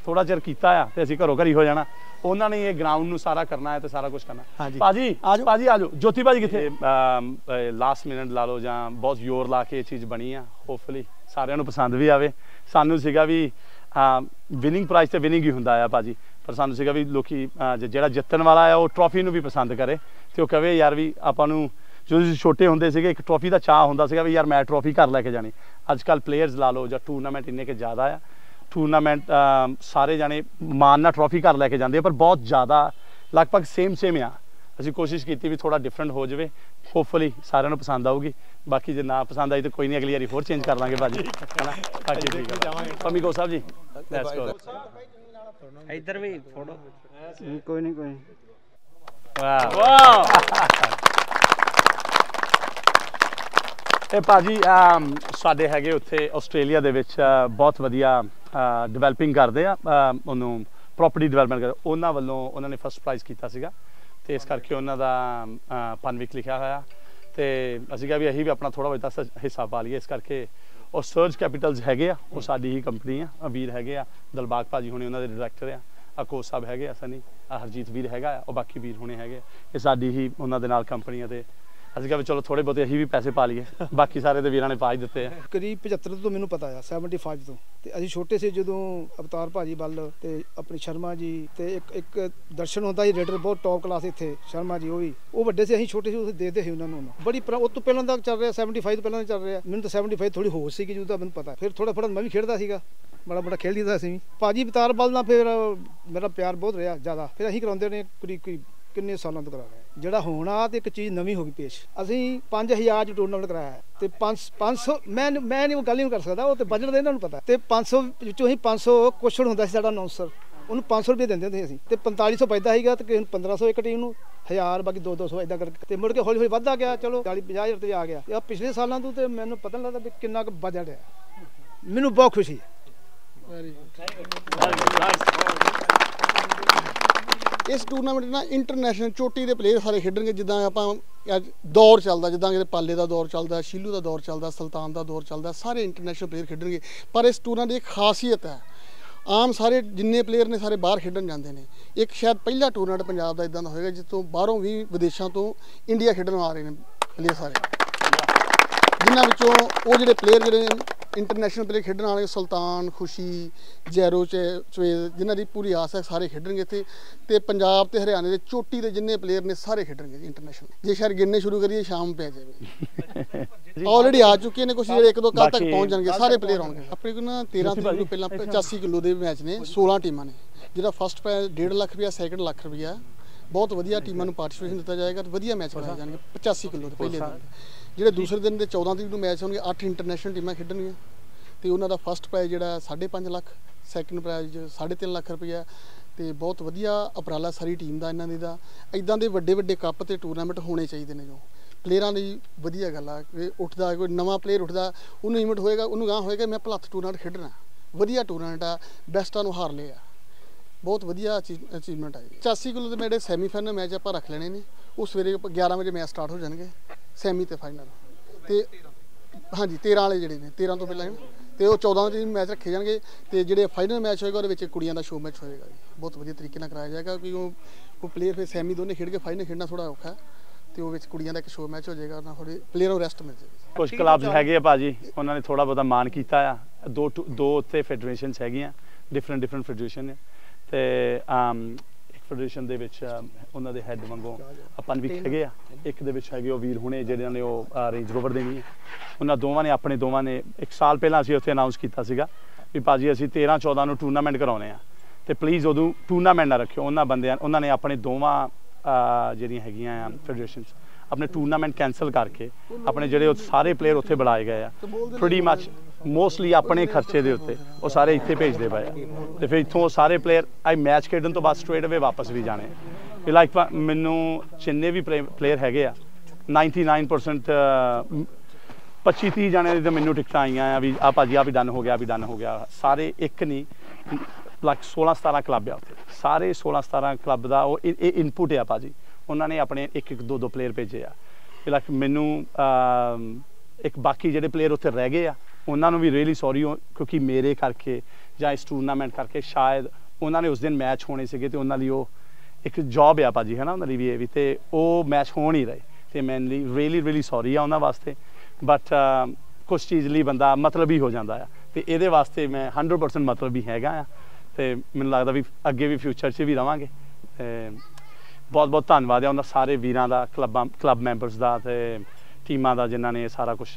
ਥੋੜਾ ਚਿਰ ਕੀਤਾ ਆ ਤੇ ਅਸੀਂ ਘਰੋਂ ਘਰੀ ਹੋ ਜਾਣਾ ਉਹਨਾਂ ਨੇ ਇਹ ਗਰਾਊਂਡ ਨੂੰ ਸਾਰਾ ਕਰਨਾ ਹੈ ਤੇ ਸਾਰਾ ਕੁਝ ਕਰਨਾ ਭਾਜੀ ਆਜੋ ਭਾਜੀ ਆਜੋ ਜੋਤੀ ਭਾਜੀ ਕਿੱਥੇ ਲਾਸਟ ਮਿੰਟ ਲਾ ਲਓ ਜਾਂ ਬਹੁਤ ਜ਼ੋਰ ਲਾ ਕੇ ਇਹ ਚੀਜ਼ ਬਣੀ ਆ ਹੋਪਫੁਲੀ ਸਾਰਿਆਂ ਨੂੰ ਪਸੰਦ ਵੀ ਆਵੇ ਸਾਨੂੰ ਸੀਗਾ ਵੀ ਵਿਨਿੰਗ ਪ੍ਰਾਈਜ਼ ਤੇ ਵਿਨਿੰਗ ਹੀ ਹੁੰਦਾ ਆ ਭਾਜੀ ਪਰ ਸਾਨੂੰ ਸੀਗਾ ਵੀ ਲੋਕੀ ਜਿਹੜਾ ਜਿੱਤਣ ਵਾਲਾ ਆ ਉਹ ਟਰੋਫੀ ਨੂੰ ਵੀ ਪਸੰਦ ਕਰੇ ਤੇ ਉਹ ਕਹੇ ਯਾਰ ਵੀ ਆਪਾਂ ਨੂੰ ਜਦੋਂ ਅਸੀਂ ਛੋਟੇ ਹੁੰਦੇ ਸੀਗੇ ਇੱਕ ਟਰੋਫੀ ਦਾ ਚਾਹ ਹੁੰਦਾ ਸੀਗਾ ਵੀ ਯਾਰ ਮੈਂ ਟਰੋਫੀ ਘਰ ਲੈ ਕੇ ਜਾਣੀ ਅੱਜ ਕੱਲ੍ਹ ਪਲੇਅਰਸ ਲਾ ਲਓ ਜਾਂ ਟੂਰਨਾਮੈਂਟ ਇੰਨੇ ਕਿ ਜ਼ਿਆਦਾ ਆ ਟੂਰਨਾਮੈਂਟ ਸਾਰੇ ਜਾਣੇ ਮਾਣ ਨਾਲ ਟਰੋਫੀ ਘਰ ਲੈ ਕੇ ਜਾਂਦੇ ਆ ਪਰ ਬਹੁਤ ਜ਼ਿਆਦਾ ਲਗਭਗ ਸੇਮ ਸੇਮ ਆ ਅਸੀਂ ਕੋਸ਼ਿਸ਼ ਕੀਤੀ ਵੀ ਥੋੜਾ ਡਿਫਰੈਂਟ ਹੋ ਜਾਵੇ ਹੋਪਫੁਲੀ ਸਾਰਿਆਂ ਨੂੰ ਪਸੰਦ ਆਊਗੀ ਬਾਕੀ ਜੇ ਨਾ ਪਸੰਦ ਆਈ ਤਾਂ ਕੋਈ ਨਹੀਂ ਅਗਲੀ ਵਾਰੀ ਹੋਰ ਚੇਂਜ ਕਰ ਲਾਂਗੇ ਭਾਜੀ ਹੈਨਾ ਬਾਕੀ ਠੀਕ ਹੈ ਫਮੀਗੋ ਸਾਹਿਬ ਜੀ ਲੈਟਸ ਗੋ ਇੱਧਰ ਵੀ ਫੋਟੋ ਕੋਈ ਨਹੀਂ ਕੋਈ ਨਹੀਂ ਵਾਹ ਵਾਹ ਇਹ ਭਾਜੀ ਸਾਡੇ ਹੈਗੇ ਉੱਥੇ ਆਸਟ੍ਰੇਲੀਆ ਦੇ ਵਿੱਚ ਬਹੁਤ ਵਧੀਆ ਡਿਵੈਲਪਿੰਗ ਕਰਦੇ ਆ ਉਹਨੂੰ ਪ੍ਰੋਪਰਟੀ ਡਿਵੈਲਪਮੈਂਟ ਕਰਦੇ ਉਹਨਾਂ ਵੱਲੋਂ ਉਹਨਾਂ ਨੇ ਫਸਟ ਪ੍ਰਾਈਜ਼ ਕੀਤਾ ਸੀਗਾ ਤੇ ਇਸ ਕਰਕੇ ਉਹਨਾਂ ਦਾ ਪਨਵਿਕ ਲਿਖਿਆ ਹੋਇਆ ਤੇ ਅਸੀਂ ਕਿਹਾ ਵੀ ਅਸੀਂ ਵੀ ਆਪਣਾ ਥੋੜਾ ਬਹੁਤਾ ਹਿੱਸਾ ਪਾ ਲਈਏ ਇਸ ਕਰਕੇ ਉਹ ਸਰਜ ਕੈਪੀਟਲਸ ਹੈਗੇ ਆ ਉਹ ਸਾਡੀ ਹੀ ਕੰਪਨੀ ਆ ਵੀਰ ਹੈਗੇ ਆ ਦਲਬਾਗ ਭਾਜੀ ਹੁਣੇ ਉਹਨਾਂ ਦੇ ਡਾਇਰੈਕਟਰ ਆ ਅਕੋਸ਼ ਸਾਹਿਬ ਹੈਗੇ ਆ ਸਨੀ ਹਰਜੀਤ ਵੀਰ ਹੈਗਾ ਆ ਉਹ ਬਾਕੀ ਵੀਰ ਹੁਣੇ ਹੈਗੇ ਇਹ ਸਾਡੀ ਹੀ ਉਹਨਾਂ ਦੇ ਨਾਲ ਕੰਪਨੀ ਆ ਤੇ ਅਸੀਂ ਕਿਹਾ ਵੀ ਚਲੋ ਥੋੜੇ ਬਹੁਤੇ ਅਸੀਂ ਵੀ ਪੈਸੇ ਪਾ ਲਈਏ ਬਾਕੀ ਸਾਰੇ ਤੇ ਵੀਰਾਂ ਨੇ ਪਾ ਹੀ ਦਿੱਤੇ ਆ ਕਰੀਬ ਪਝੱਤਰ ਤੋਂ ਮੈਨੂੰ ਪਤਾ ਆ ਪਚੱਤਰ ਤੋਂ ਤੇ ਅਸੀਂ ਛੋਟੇ ਸੀ ਜਦੋਂ ਅਵਤਾਰ ਭਾਜੀ ਵੱਲ ਤੇ ਆਪਣੀ ਸ਼ਰਮਾ ਜੀ ਤੇ ਇੱਕ ਇੱਕ ਦਰਸ਼ਨ ਹੁੰਦਾ ਸੀ ਰੇਡਰ ਬਹੁਤ ਟੌਪ ਕਲਾਸ ਇੱਥੇ ਸ਼ਰਮਾ ਜੀ ਉਹ ਵੀ ਉਹ ਵੱਡੇ ਸੀ ਅਸੀਂ ਛੋਟੇ ਸੀ ਉਹ ਦੇਖਦੇ ਸੀ ਉਹਨਾਂ ਨੂੰ ਬੜੀ ਉਹ ਤੋਂ ਪਹਿਲਾਂ ਦਾ ਚੱਲ ਰਿਹਾ ਪਚੱਤਰ ਤੋਂ ਪਹਿਲਾਂ ਚੱਲ ਰਿਹਾ ਮੈਨੂੰ ਤਾਂ ਪਚੱਤਰ ਥੋੜੀ ਹੋਰ ਸੀਗੀ ਜਦੋਂ ਤਾਂ ਮੈਨੂੰ ਪਤਾ ਫਿਰ ਥੋੜਾ ਥੋੜਾ ਮੈਂ ਵੀ ਖੇਡਦਾ ਸੀਗਾ ਬੜਾ ਬੜਾ ਖੇਡ ਲਿੰਦਾ ਸੀ ਭਾਜੀ ਅਵਤਾਰ ਵੱਲ ਨਾਲ ਫਿਰ ਮੇਰਾ ਪਿਆਰ ਬਹੁਤ ਰਿਹਾ ਜ਼ਿਆਦਾ ਫਿਰ ਅਸੀਂ ਕਰਾਉਂਦੇ ਨੇ ਕਰੀਬ ਕਰੀਬ ਕਿੰਨੇ ਸਾਲਾਂ ਤੋਂ ਕਰਾ ਰਹੇ ਜਿਹੜਾ ਹੁਣ ਆ ਤੇ ਇੱਕ ਚੀਜ਼ ਨਵੀਂ ਹੋ ਗਈ ਪੇਸ਼ ਅਸੀਂ ਪੰਜ ਹਜ਼ਾਰ ਚ ਟੂਰਨਾਮੈਂਟ ਕਰਾਇਆ ਤੇ ਪੰਜ ਸੌ ਮੈਂ ਮੈਂ ਨਹੀਂ ਉਹ ਗੱਲ ਨਹੀਂ ਕਰ ਸਕਦਾ ਉਹ ਤੇ ਬਜਟ ਦਾ ਇਹਨਾਂ ਨੂੰ ਪਤਾ ਤੇ ਪੰਜ ਸੌ ਵਿੱਚੋਂ ਅਸੀਂ ਪੰਜ ਸੌ ਕੁਐਸਚਨ ਹੁੰਦਾ ਸੀ ਸਾਡਾ ਅਨਾਉਂਸਰ ਉਹਨੂੰ ਪੰਜ ਸੌ ਰੁਪਏ ਦਿੰਦੇ ਹੁੰਦੇ ਅਸੀਂ ਤੇ ਪੰਤਾਲੀ ਸੌ ਪੈਦਾ ਸੀਗਾ ਤੇ ਕਿਸੇ ਨੂੰ ਪੰਦਰਾਂ ਸੌ ਇੱਕ ਟੀਮ ਨੂੰ ਹਜ਼ਾਰ ਬਾਕੀ ਦੋ ਦੋ ਸੌ ਏਦਾਂ ਕਰਕੇ ਤੇ ਮੁੜ ਕੇ ਹੌਲੀ ਹੌਲੀ ਵੱਧਦਾ ਗਿਆ ਚਲੋ ਚਾਲੀ ਪੰਜਾਹ ਹਜ਼ਾਰ ਤੇ ਆ ਗਿਆ ਇਹ ਪਿਛਲੇ ਸਾਲਾਂ ਤੋਂ ਤੇ ਮੈਨੂੰ ਪਤਾ ਨਹੀਂ ਲੱਗਦਾ ਵੀ ਕਿੰਨਾ ਕੁ ਬਜਟ ਹੈ ਮੈਨੂੰ ਬਹੁਤ ਖੁਸ਼ੀ ਹੈ ਇਸ ਟੂਰਨਾਮੈਂਟ ਨਾਲ ਇੰਟਰਨੈਸ਼ਨਲ ਚੋਟੀ ਦੇ ਪਲੇਅਰ ਸਾਰੇ ਖੇਡਣਗੇ ਜਿੱਦਾਂ ਆਪਾਂ ਅੱਜ ਦੌਰ ਚੱਲਦਾ ਜਿੱਦਾਂ ਕਿ ਪਾਲੇ ਦਾ ਦੌਰ ਚੱਲਦਾ ਸ਼ੀਲੂ ਦਾ ਦੌਰ ਚੱਲਦਾ ਸੁਲਤਾਨ ਦਾ ਦੌਰ ਚੱਲਦਾ ਸਾਰੇ ਇੰਟਰਨੈਸ਼ਨਲ ਪਲੇਅਰ ਖੇਡਣਗੇ ਪਰ ਇਸ ਟੂਰਨਾਮੈਂਟ ਦੀ ਇੱਕ ਖਾਸੀਅਤ ਹੈ ਆਮ ਸਾਰੇ ਜਿੰਨੇ ਪਲੇਅਰ ਨੇ ਸਾਰੇ ਬਾਹਰ ਖੇਡਣ ਜਾਂਦੇ ਨੇ ਇੱਕ ਸ਼ਾਇਦ ਪਹਿਲਾ ਟੂਰਨਾਮੈਂਟ ਪੰਜਾਬ ਦਾ ਇਦਾਂ ਦਾ ਹੋਏਗਾ ਜਿੱਥੋਂ ਬਾਹਰੋਂ ਵੀ ਵਿਦੇਸ਼ਾਂ ਤੋਂ ਇੰਡੀਆ ਖੇਡਣ ਆ ਰਹੇ ਨੇ ਪਲੇਅਰ ਸਾਰੇ ਜਿਨ੍ਹਾਂ ਵਿੱਚੋਂ ਉਹ ਜਿਹੜੇ ਪਲੇਅਰ ਜਿਹੜੇ ਇੰਟਰਨੈਸ਼ਨਲ ਪਲੇਅਰ ਖੇਡਣ ਵਾਲੇ ਸੁਲਤਾਨ ਖੁਸ਼ੀ ਜੈਰੋ ਚਵੇਦ ਜਿਨ੍ਹਾਂ ਦੀ ਪੂਰੀ ਆਸ ਹੈ ਸਾਰੇ ਖੇਡਣਗੇ ਇੱਥੇ ਤੇ ਪੰਜਾਬ ਤੇ ਹਰਿਆਣੇ ਦੇ ਚੋਟੀ ਦੇ ਜਿੰਨੇ ਪਲੇਅਰ ਨੇ ਸਾਰੇ ਖੇਡਣਗੇ ਜੀ ਇੰਟਰਨੈਸ਼ਨਲ ਜੇ ਸ਼ਾਇਦ ਗਿਣਨੇ ਸ਼ੁਰੂ ਕਰੀਏ ਸ਼ਾਮ ਪੈ ਜਾਵੇ ਆਲਰੇਡੀ ਆ ਚੁੱਕੇ ਨੇ ਕੁਝ ਜਿਹੜੇ ਇੱਕ ਦੋ ਕੱਲ ਤੱਕ ਪਹੁੰਚ ਜਾਣਗੇ ਸਾਰੇ ਪਲੇਅਰ ਆਉਣਗੇ ਆਪਣੇ ਕੋਲ ਨਾ ਤੇਰਾਂ ਤਰੀਕ ਨੂੰ ਪਹਿਲਾਂ ਪਚਾਸੀ ਕਿਲੋ ਦੇ ਮੈਚ ਨੇ ਸੋਲਾਂ ਟੀਮਾਂ ਨੇ ਜਿਹੜਾ ਫਸਟ ਪ੍ਰਾਈਜ਼ ਡੇਢ ਲੱਖ ਰੁਪਇਆ ਸੈਕਿੰਡ ਲੱਖ ਰੁਪਇਆ ਬਹੁਤ ਵਧੀਆ ਟੀਮਾਂ ਨੂੰ ਪਾਰਟਿਸਿਪੇਸ਼ਨ ਦਿੱਤਾ ਜਾਏਗਾ ਵਧੀਆ ਮੈਚ ਕਰਾਏ ਜਾਣਗੇ ਪਚਾਸੀ ਕਿਲੋ ਦੇ ਪਹਿਲੇ ਦਿਨ ਜਿਹੜੇ ਦੂਸਰੇ ਦਿਨ ਦੇ ਚੌਦਾਂ ਤਰੀਕ ਨੂੰ ਮੈਚ ਹੋਣਗੇ ਅੱਠ ਇੰਟਰਨੈਸ਼ਨਲ ਟੀਮਾਂ ਖੇਡਣਗੀਆਂ ਤੇ ਉਹਨਾਂ ਦਾ ਫਸਟ ਪ੍ਰਾਈਜ਼ ਜਿਹੜਾ ਸਾਢੇ ਪੰਜ ਲੱਖ ਸੈਕਿੰਡ ਪ੍ਰਾਈਜ਼ ਸਾਢੇ ਤਿੰਨ ਲੱਖ ਰੁਪਇਆ ਤੇ ਬਹੁਤ ਵਧੀਆ ਉਪਰਾਲਾ ਸਾਰੀ ਟੀਮ ਦਾ ਇਹਨਾਂ ਦੀ ਦਾ ਇਦਾਂ ਦੇ ਵੱਡੇ ਵੱਡੇ ਕੱਪ ਤੇ ਟੂਰਨਾਮੈਂਟ ਹੋਣੇ ਚਾਹੀਦੇ ਨੇ ਜੋ ਪਲੇਅਰਾਂ ਦੀ ਵਧੀਆ ਗੱਲ ਆ ਕਿ ਉੱਠਦਾ ਕੋਈ ਨਵਾਂ ਪਲੇਅਰ ਉੱਠਦਾ ਉਹਨੂੰ ਇਵੈਂਟ ਹੋਏਗਾ ਉਹਨੂੰ ਗਾਂ ਹੋਏਗਾ ਮੈਂ ਭਲੱਥ ਟੂਰਨਾਮੈਂਟ ਖੇਡਣਾ ਵਧੀਆ ਟੂਰਨਾਮੈਂਟ ਆ ਬੈਸਟਾਂ ਨੂੰ ਹਾਰ ਲਿਆ ਬਹੁਤ ਵਧੀਆ ਅਚੀਵਮੈਂਟ ਆ ਪਚਾਸੀ ਕਿਲੋ ਦੇ ਮੇਰੇ ਸੈਮੀ ਫਾਈਨਲ ਮੈਚ ਆਪਾਂ ਰੱਖ ਲੈਣੇ ਨੇ ਉਹ ਸਵੇਰੇ ਗਿਆਰਾਂ ਵਜੇ ਮੈਚ ਸਟਾਰਟ ਹੋ ਜਾਣਗੇ ਸੈਮੀ ਤੇ ਫਾਈਨਲ ਤੇ ਹਾਂਜੀ ਤੇਰਾਂ ਵਾਲੇ ਜਿਹੜੇ ਨੇ ਤੇਰਾਂ ਤੋਂ ਪਹਿਲਾਂ ਤੇ ਉਹ ਚੌਦਾਂ ਦੇ ਮੈਚ ਰੱਖੇ ਜਾਣਗੇ ਤੇ ਜਿਹੜੇ ਫਾਈਨਲ ਮੈਚ ਹੋਏਗਾ ਉਹਦੇ ਵਿੱਚ ਕੁੜੀਆਂ ਦਾ ਸ਼ੋਅ ਮੈਚ ਹੋਏਗਾ ਜੀ ਬਹੁਤ ਵਧੀਆ ਤਰੀਕੇ ਨਾਲ ਕਰਾਇਆ ਜਾਏਗਾ ਕਿਉਂਕਿ ਉਹ ਉਹ ਪਲੇਅਰ ਫਿਰ ਸੈਮੀ ਦੋਨੇ ਖੇਡ ਕੇ ਫਾਈਨਲ ਖੇਡਣਾ ਥੋੜਾ ਔਖਾ ਤੇ ਉਹ ਵਿੱਚ ਕੁੜੀਆਂ ਦਾ ਇੱਕ ਸ਼ੋਅ ਮੈਚ ਹੋ ਜਾਏਗਾ ਨਾ ਥੋੜੇ ਪਲੇਅਰ ਨੂੰ ਰੈਸਟ ਮਿਲ ਜਾਏਗੀ ਕੁਝ ਕਲੱਬਸ ਹੈਗੇ ਆ ਭਾਜੀ ਉਹਨਾਂ ਨੇ ਥੋੜਾ ਬਹੁਤਾ ਮਾਨ ਕੀਤਾ ਆ ਦੋ ਦੋ ਉੱਥੇ ਫੈਡਰੇਸ਼ਨਸ ਹੈਗੀਆਂ ਡਿਫਰੈਂਟ ਡਿਫਰੈਂਟ ਫੈਡਰੇਸ਼ਨ ਨੇ ਤੇ ਇੱਕ ਫੈਡਰੇਸ਼ਨ ਦੇ ਵਿੱਚ ਉਹਨਾਂ ਦੇ ਹੈੱਡ ਵਾਂਗੋਂ ਆਪਾਂ ਵੀ ਹੈਗੇ ਆ ਇੱਕ ਦੇ ਵਿੱਚ ਹੈਗੇ ਉਹ ਵੀਰ ਹੁਣੇ ਜਿਹੜਿਆਂ ਨੇ ਉਹ ਰੇਂਜ ਰੋਵਰ ਦੇਣੀ ਹੈ ਉਹਨਾਂ ਦੋਵਾਂ ਨੇ ਆਪਣੇ ਦੋਵਾਂ ਨੇ ਇੱਕ ਸਾਲ ਪਹਿਲਾਂ ਅਸੀਂ ਉੱਥੇ ਅਨਾਉਂਸ ਕੀਤਾ ਸੀਗਾ ਵੀ ਭਾਜੀ ਅਸੀਂ ਤੇਰਾਂ ਚੌਦਾਂ ਨੂੰ ਟੂਰਨਾਮੈਂਟ ਕਰਾਉਣੇ ਆ ਤੇ ਪਲੀਜ਼ ਉਦੋਂ ਟੂਰਨਾਮੈਂਟ ਨਾ ਰੱਖਿਓ ਉਹਨਾਂ ਬੰਦਿਆਂ ਉਹਨਾਂ ਨੇ ਆਪਣੇ ਦੋਵਾਂ ਜਿਹੜੀਆਂ ਹੈਗੀਆਂ ਆ ਫੈਡਰੇਸ਼ਨਸ ਆਪਣੇ ਟੂਰਨਾਮੈਂਟ ਕੈਂਸਲ ਕਰਕੇ ਆਪਣੇ ਜਿਹੜੇ ਉਹ ਸਾਰੇ ਪਲੇਅਰ ਉੱਥੇ ਬੁਲਾਏ ਗਏ ਆ ਪ੍ਰੀਟੀ ਮੱਚ ਮੋਸਟਲੀ ਆਪਣੇ ਖਰਚੇ ਦੇ ਉੱਤੇ ਉਹ ਸਾਰੇ ਇੱਥੇ ਭੇਜਦੇ ਪਏ ਆ ਤੇ ਫਿਰ ਇੱਥੋਂ ਸਾਰੇ ਪਲੇਅਰ ਆਈ ਮੈਚ ਖੇਡਣ ਤੋਂ ਬਾਅਦ ਸਟ੍ਰੇਟ ਅਵੇ ਵਾਪਸ ਵੀ ਜਾਣੇ ਵੀ ਲਾਈਕ ਮੈਨੂੰ ਜਿੰਨੇ ਵੀ ਪਲੇਅਰ ਹੈਗੇ ਆ ਨਾਈਨਟੀ ਨਾਈਨ ਪਰਸੈਂਟ ਪੱਚੀ ਤੀਹ ਜਾਣੇ ਦੀ ਤਾਂ ਮੈਨੂੰ ਟਿਕਟਾਂ ਆਈਆਂ ਆ ਵੀ ਆ ਭਾਜੀ ਆ ਵੀ ਡਨ ਹੋ ਗਿਆ ਵੀ ਡਨ ਹੋ ਗਿਆ ਸਾਰੇ ਇੱਕ ਨਹੀਂ ਲੱਖ ਸੋਲਾਂ ਸਤਾਰਾਂ ਕਲੱਬ ਆ ਉੱਥੇ ਸਾਰੇ ਸੋਲਾਂ ਸਤਾਰਾਂ ਕਲੱਬ ਦਾ ਉਹ ਇਹ ਇਨਪੁਟ ਆ ਭਾਜੀ ਉਹਨਾਂ ਨੇ ਆਪਣੇ ਇੱਕ ਇੱਕ ਦੋ ਦੋ ਪਲੇਅਰ ਭੇਜੇ ਆ ਲਾਈਕ ਮੈਨੂੰ ਇੱਕ ਬਾਕੀ ਜਿਹੜੇ ਪਲੇਅਰ ਉੱਥੇ ਰਹਿ ਗਏ ਆ ਉਹਨਾਂ ਨੂੰ ਵੀ ਰੀਅਲੀ ਸੌਰੀ ਕਿਉਂਕਿ ਮੇਰੇ ਕਰਕੇ ਜਾਂ ਇਸ ਟੂਰਨਾਮੈਂਟ ਕਰਕੇ ਸ਼ਾਇਦ ਉਹਨਾਂ ਨੇ ਉਸ ਦਿਨ ਮੈਚ ਹੋਣੇ ਸੀਗੇ ਤੇ ਉਹਨਾਂ ਲਈ ਉਹ ਇੱਕ ਜੌਬ ਆ ਭਾਜੀ ਹੈ ਨਾ ਉਹਨਾਂ ਲਈ ਵੀ ਇਹ ਵੀ ਤੇ ਉਹ ਮੈਚ ਹੋ ਨਹੀਂ ਰਹੇ ਤੇ ਮੈਂ ਲਈ ਰੀਅਲੀ ਰੀਅਲੀ ਸੌਰੀ ਆ ਉਹਨਾਂ ਵਾਸਤੇ ਬਟ ਕੁਛ ਚੀਜ਼ ਲਈ ਬੰਦਾ ਮਤਲਬ ਹੀ ਹੋ ਜਾਂਦਾ ਆ ਤੇ ਇਹਦੇ ਵਾਸਤੇ ਮੈਂ ਹੰਡਰਡ ਪਰਸੈਂਟ ਮਤਲਬ ਵੀ ਹੈਗਾ ਆ ਤੇ ਮੈਨੂੰ ਲੱਗਦਾ ਵੀ ਅੱਗੇ ਵੀ ਫਿਊਚਰ 'ਚ ਵੀ ਰਵਾਂਗੇ ਤੇ ਬਹੁਤ ਬਹੁਤ ਧੰਨਵਾਦ ਆ ਉਹਨਾਂ ਸਾਰੇ ਵੀਰਾਂ ਦਾ ਕਲੱਬਾਂ ਕਲੱਬ ਮੈਂਬਰਸ ਦਾ ਤੇ ਟੀਮਾਂ ਦਾ ਜਿਨ੍ਹਾਂ ਨੇ ਸਾਰਾ ਕੁਛ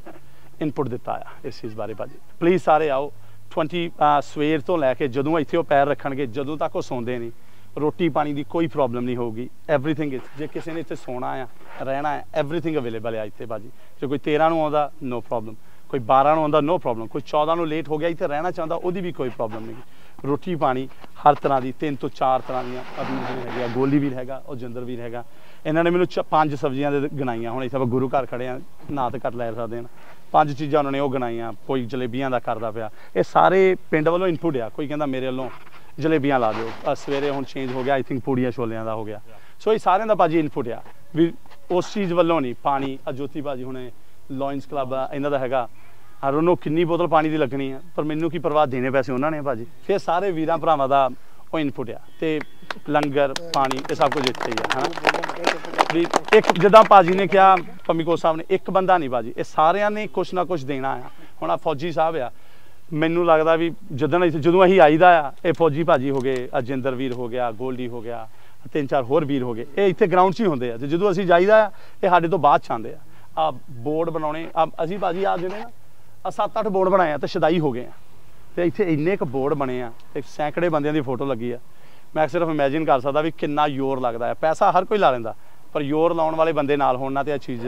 ਇਨਪੁਟ ਦਿੱਤਾ ਆ ਇਸ ਚੀਜ਼ ਬਾਰੇ ਭਾਜੀ ਪਲੀਜ਼ ਸਾਰੇ ਆਓ ਟਵੰਟੀ ਸਵੇਰ ਤੋਂ ਲੈ ਕੇ ਜਦੋਂ ਇੱਥੇ ਉਹ ਪੈਰ ਰੱਖਣਗੇ ਜਦੋਂ ਤੱਕ ਉਹ ਸੌਂਦੇ ਨਹੀਂ ਰੋਟੀ ਪਾਣੀ ਦੀ ਕੋਈ ਪ੍ਰੋਬਲਮ ਨਹੀਂ ਹੋਊਗੀ ਐਵਰੀਥਿੰਗ ਜੇ ਕਿਸੇ ਨੇ ਇੱਥੇ ਸੋਣਾ ਆ ਰਹਿਣਾ ਹੈ ਐਵਰੀਥਿੰਗ ਅਵੇਲੇਬਲ ਆ ਇੱਥੇ ਭਾਜੀ ਜੇ ਕੋਈ ਤੇਰਾਂ ਨੂੰ ਆਉਂਦਾ ਨੋ ਪ੍ਰੋਬਲਮ ਕੋਈ ਬਾਰਾਂ ਨੂੰ ਆਉਂਦਾ ਨੋ ਪ੍ਰੋਬਲਮ ਕੋਈ ਚੌਦਾਂ ਨੂੰ ਲੇਟ ਹੋ ਗਿਆ ਇੱਥੇ ਰਹਿਣਾ ਚਾਹੁੰਦਾ ਉਹਦੀ ਵੀ ਕੋਈ ਪ੍ਰੋਬਲਮ ਨਹੀਂ ਰੋਟੀ ਪਾਣੀ ਹਰ ਤਰ੍ਹਾਂ ਦੀ ਤਿੰਨ ਤੋਂ ਚਾਰ ਤਰ੍ਹਾਂ ਦੀਆਂ ਅਬੀਰ ਵੀ ਹੈਗੇ ਆ ਗੋਲੀ ਵੀਰ ਹੈਗਾ ਉਹ ਜਿੰਦਰ ਵੀਰ ਹੈਗਾ ਇਹਨਾਂ ਨੇ ਮੈਨੂੰ ਚ ਪੰਜ ਸਬਜ਼ੀਆਂ ਦੇ ਗਿਣਾਈਆਂ ਹੁਣ ਇੱਥੇ ਆਪਾਂ ਗੁਰੂ ਘਰ ਖੜੇ ਆ ਨਾ ਤਾਂ ਘੱਟ ਲੈ ਸਕਦੇ ਹਨ ਪੰਜ ਚੀਜ਼ਾਂ ਉਹਨਾਂ ਨੇ ਉਹ ਗਿਣਾਈਆਂ ਕੋਈ ਜਲੇਬੀਆਂ ਦਾ ਕਰਦਾ ਪਿਆ ਇਹ ਸਾਰੇ ਪਿੰਡ ਵੱਲੋਂ ਇਨਪੁਟ ਆ ਕੋਈ ਕਹਿੰਦਾ ਮੇਰੇ ਵੱਲੋਂ ਜਲੇਬੀਆਂ ਲਾ ਦਿਓ ਸਵੇਰੇ ਹੁਣ ਚੇਂਜ ਹੋ ਗਿਆ ਆਈ ਥਿੰਕ ਪੂੜੀਆਂ ਛੋਲਿਆਂ ਦਾ ਹੋ ਗਿਆ ਸੋ ਇਹ ਸਾਰਿਆਂ ਦਾ ਭਾਜੀ ਇਨਪੁਟ ਆ ਵੀ ਉਸ ਚੀਜ਼ ਵੱਲੋਂ ਨਹੀਂ ਪਾਣੀ ਜੋਤੀ ਭਾਜੀ ਹੁਣੇ ਲਾਇਨਸ ਕਲੱਬ ਆ ਇਹਨਾਂ ਦਾ ਹੈਗਾ ਹਰ ਉਹਨੂੰ ਕਿੰਨੀ ਬੋਤਲ ਪਾਣੀ ਦੀ ਲੱਗਣੀ ਆ ਪਰ ਮੈਨੂੰ ਕੀ ਪਰਵਾਹ ਦੇਣੇ ਪੈਸੇ ਉਹਨਾਂ ਨੇ ਭਾਜੀ ਫਿਰ ਸਾਰੇ ਵੀਰਾਂ ਭਰਾਵਾਂ ਦਾ ਉਹ ਇਨਪੁਟ ਆ ਤੇ ਲੰਗਰ ਪਾਣੀ ਇਹ ਸਭ ਕੁਝ ਇੱਥੇ ਹੀ ਆ ਹੈ ਨਾ ਵੀ ਇੱਕ ਜਿੱਦਾਂ ਭਾਜੀ ਨੇ ਕਿਹਾ ਪੰਮੀਕੋ ਸਾਹਿਬ ਨੇ ਇੱਕ ਬੰਦਾ ਨਹੀਂ ਭਾਜੀ ਇਹ ਸਾਰਿਆਂ ਨੇ ਕੁਛ ਨਾ ਕੁਛ ਦੇਣਾ ਆ ਹੁਣ ਆ ਫੌਜੀ ਸਾਹਿਬ ਆ ਮੈਨੂੰ ਲੱਗਦਾ ਵੀ ਜਦੋਂ ਜਦੋਂ ਅਸੀਂ ਆਈਦਾ ਆ ਇਹ ਫੌਜੀ ਭਾਜੀ ਹੋ ਗਏ ਅਜਿੰਦਰ ਵੀਰ ਹੋ ਗਿਆ ਗੋਲਡੀ ਹੋ ਗਿਆ ਤਿੰਨ ਚਾਰ ਹੋਰ ਵੀਰ ਹੋ ਗਏ ਇਹ ਇੱਥੇ ਗਰਾਊਂਡ 'ਚ ਹੀ ਹੁੰਦੇ ਆ ਤੇ ਜਦੋਂ ਅਸੀਂ ਜਾਈਦਾ ਆ ਇਹ ਸਾਡੇ ਤੋਂ ਬਾਅਦ 'ਚ ਆਉਂਦੇ ਆ ਆ ਬੋਰਡ ਬਣਾਉਣੇ ਆ ਅਸੀਂ ਭਾਜੀ ਆ ਜਿਹੜੇ ਨਾ ਆ ਸੱਤ ਅੱਠ ਬੋਰਡ ਬਣਾਏ ਆ ਤੇ ਸ਼ਦਾਈ ਹੋ ਗਏ ਆ ਤੇ ਇੱਥੇ ਇੰਨੇ ਕੁ ਬੋਰਡ ਬਣੇ ਆ ਤੇ ਸੈਂਕੜੇ ਬੰਦਿਆਂ ਦੀ ਫੋਟੋ ਲੱਗੀ ਆ ਮੈਂ ਸਿਰਫ ਇਮੈਜਿਨ ਕਰ ਸਕਦਾ ਵੀ ਕਿੰਨਾ ਜ਼ੋਰ ਲੱਗਦਾ ਹੈ ਪੈਸਾ ਹਰ ਕੋਈ ਲਾ ਲੈਂਦਾ ਪਰ ਜ਼ੋਰ ਲਾਉਣ ਵਾਲੇ ਬੰਦੇ ਨਾਲ ਹੋਣ ਨਾਲ ਤੇ ਇਹ ਚੀਜ਼